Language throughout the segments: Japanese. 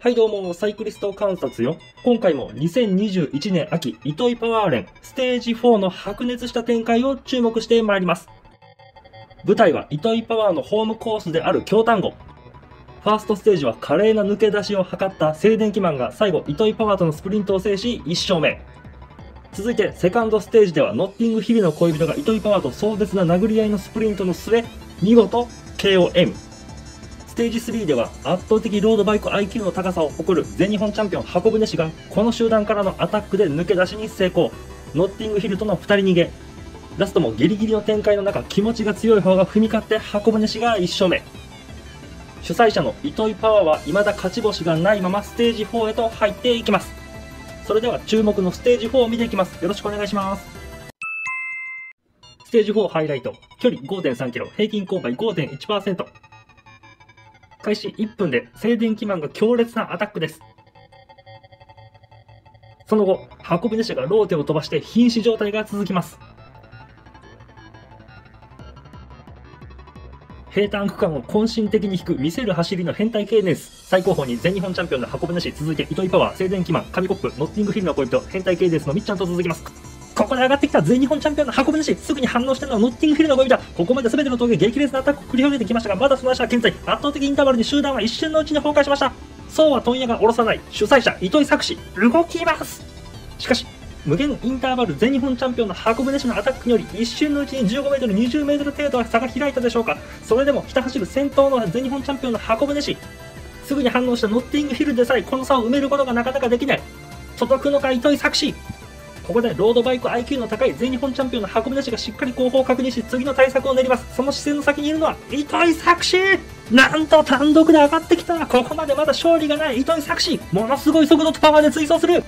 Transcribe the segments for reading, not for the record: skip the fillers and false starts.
はいどうも、サイクリスト観察よ。今回も2021年秋、糸井パワー連ステージ4の白熱した展開を注目してまいります。舞台は糸井パワーのホームコースである京丹後。ファーストステージは華麗な抜け出しを図った静電気マンが最後、糸井パワーとのスプリントを制し1勝目。続いて、セカンドステージではノッティングヒルの恋人が糸井パワーと壮絶な殴り合いのスプリントの末、見事 KOM。ステージ3では圧倒的ロードバイク IQ の高さを誇る全日本チャンピオン箱舟氏がこの集団からのアタックで抜け出しに成功。ノッティングヒルとの2人逃げ。ラストもギリギリの展開の中、気持ちが強い方が踏み勝って箱舟氏が1勝目。主催者の糸井パワーは未だ勝ち星がないままステージ4へと入っていきます。それでは注目のステージ4を見ていきます。よろしくお願いします。ステージ4ハイライト。距離 5.3 キロ、平均勾配 5.1%。開始1分で静電気マンが強烈なアタックです。その後、箱舟氏がローテを飛ばして瀕死状態が続きます。平坦区間を渾身的に引く見せる走りの変態ケイデンス。最高峰に全日本チャンピオンの箱舟氏、続いて糸井パワー、静電気マン、紙コップ、ノッティングヒルの恋人、変態ケイデンスのみっちゃんと続きます。ここで上がってきた全日本チャンピオンの箱舟氏、すぐに反応してるのはノッティングヒルの恋人。ここまで全ての峠激烈なアタックを繰り広げてきましたが、まだその足は健在。圧倒的インターバルに集団は一瞬のうちに崩壊しました。そうは問屋が下ろさない主催者糸井作氏、動きます。しかし無限インターバル全日本チャンピオンの箱舟氏のアタックにより一瞬のうちに 15m、20m 程度は差が開いたでしょうか。それでもひた走る先頭の全日本チャンピオンの箱舟氏、すぐに反応したノッティングヒルでさえこの差を埋めることがなかなかできない。届くのか糸井作氏。ここでロードバイク IQ の高い全日本チャンピオンの箱舟氏がしっかり後方を確認し次の対策を練ります。その視線の先にいるのは糸井作氏。なんと単独で上がってきた。ここまでまだ勝利がない糸井作氏、ものすごい速度とパワーで追走する。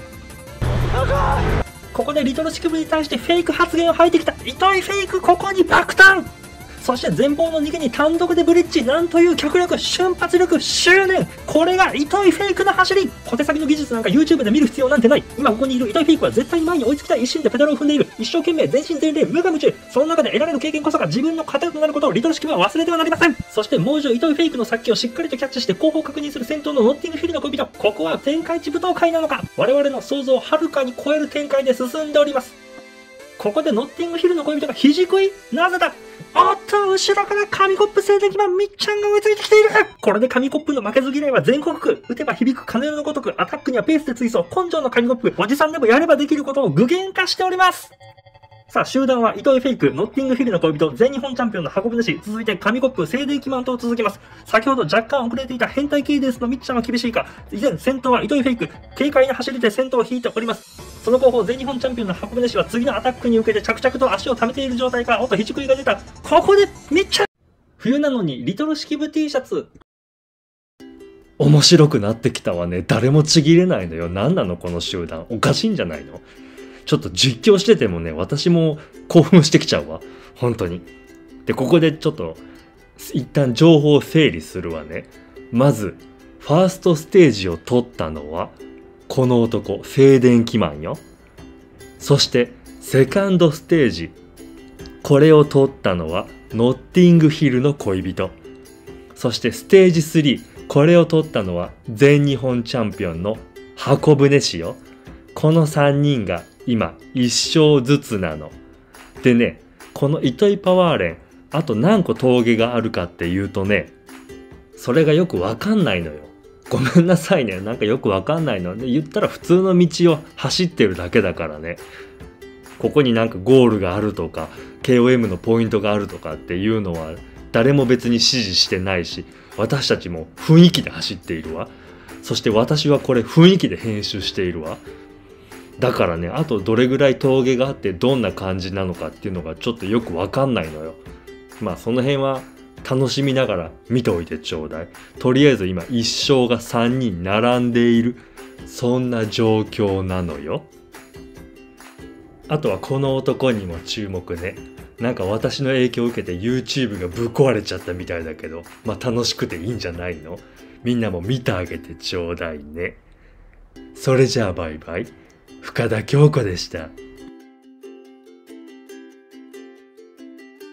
ここでリトルシクブに対してフェイク発言を吐いてきた糸井フェイク、ここに爆誕。そして前方の逃げに単独でブリッジ。なんという脚力、瞬発力、執念。これが糸井フェイクの走り。小手先の技術なんか YouTube で見る必要なんてない。今ここにいる糸井フェイクは絶対に前に追いつきたい一心でペダルを踏んでいる。一生懸命全身全霊無我夢中。その中で得られる経験こそが自分の糧となることをリトルシクブは忘れてはなりません。そしてもう一度糸井フェイクの先をしっかりとキャッチして後方を確認する先頭のノッティングヒルの恋人。ここは天下一武闘会なのか。我々の想像をはるかに超える展開で進んでおります。ここでノッティングヒルの恋人が肘食い。なぜだ。おっと、後ろから紙コップ静電気マンみっちゃんが追いついてきている。これで紙コップの負けず嫌いは全国区。打てば響く鐘のごとく、アタックにはペースで追走。根性の紙コップ、おじさんでもやればできることを具現化しております。さあ、集団は糸井フェイク、ノッティングヒルの恋人、全日本チャンピオンの箱舟氏、続いて紙コップ、静電気マンと続きます。先ほど若干遅れていた変態ケイデンスのみっちゃんは厳しいか。依然、先頭は糸井フェイク、軽快な走りで先頭を引いております。その後方、全日本チャンピオンの箱舟氏は次のアタックに向けて着々と足を溜めている状態か。おっと、ひじくりが出た。ここでみっちゃん、冬なのにリトル式部 T シャツ。面白くなってきたわね。誰もちぎれないのよ。何なのこの集団。おかしいんじゃないの。ちょっと実況しててもね、私も興奮してきちゃうわ。本当に。で、ここでちょっと一旦情報を整理するわね。まず、ファーストステージを取ったのは、この男、静電気マンよ。そして、セカンドステージ。これを取ったのは、ノッティングヒルの恋人。そして、ステージ3。これを取ったのは、全日本チャンピオンの箱舟氏よ。この3人が今、1勝ずつなの。でね、この糸井パワー連、あと何個峠があるかっていうとね、それがよくわかんないのよ。ごめんなさいね。なんかよくわかんないので、言ったら普通の道を走ってるだけだからね。ここになんかゴールがあるとか、KOM のポイントがあるとかっていうのは、誰も別に指示してないし、私たちも雰囲気で走っているわ。そして私はこれ雰囲気で編集しているわ。だからね、あとどれぐらい峠があってどんな感じなのかっていうのがちょっとよくわかんないのよ。まあその辺は楽しみながら見ておいてちょうだい。とりあえず今1勝が3人並んでいる。そんな状況なのよ。あとはこの男にも注目ね。なんか私の影響を受けて YouTube がぶっ壊れちゃったみたいだけど、まあ楽しくていいんじゃないの？みんなも見てあげてちょうだいね。それじゃあバイバイ。深田恭子でした。